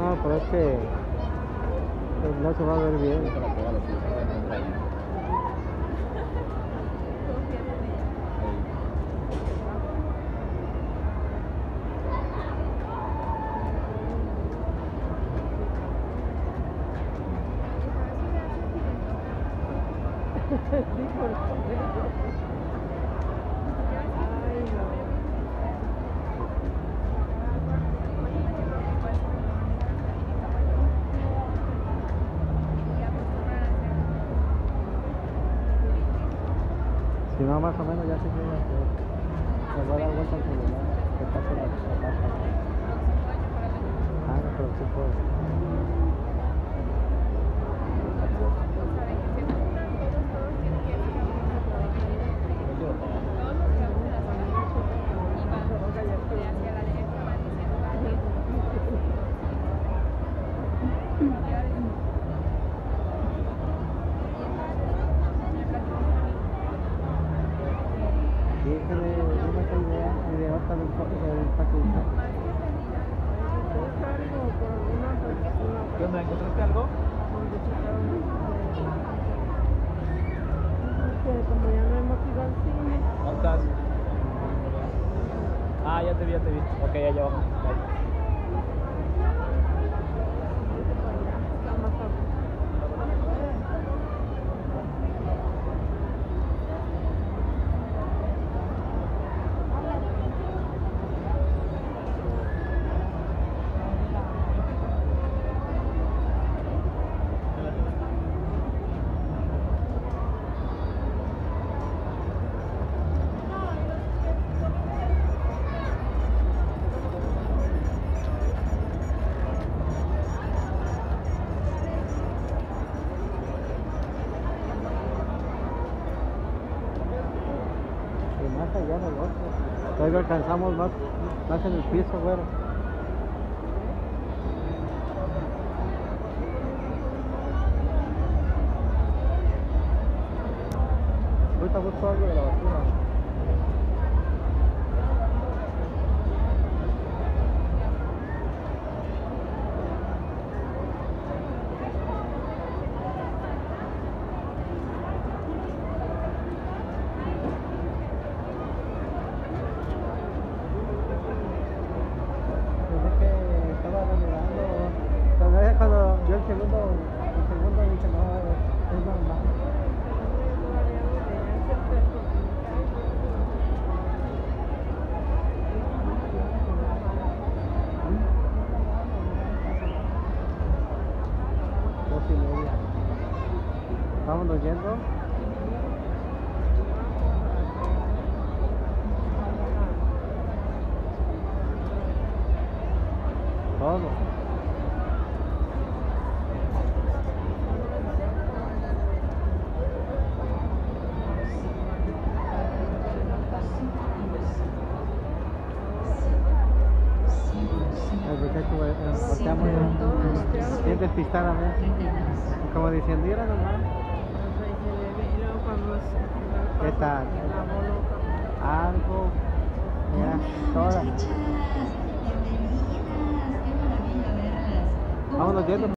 No, pero es que no se va a ver bien. Sí, por favor. Ay, no. Si no, más o menos ya se llega a hacer. Se va a dar vuelta al celular. Que pase la casa. Ah, no, pero sí puede. Sí, es que le dimos esa idea y de otra del paquete. ¿Qué onda? ¿Encontraste algo? Como ya no hemos ido al cine. ¿Dónde estás? Ah, ya te vi. Ok, allá abajo. Bye. Más allá del otro. Todavía alcanzamos más en el piso, güero. Ahorita busco algo de la basura. Cuando vio el segundo dije, no, es normal. Dos y media. Vámonos yendo. Todo. El muchacho voltea muy bien despistada, como diciendo, mira nomás. ¿Qué tal? Algo, ya, todas. Vámonos yendo.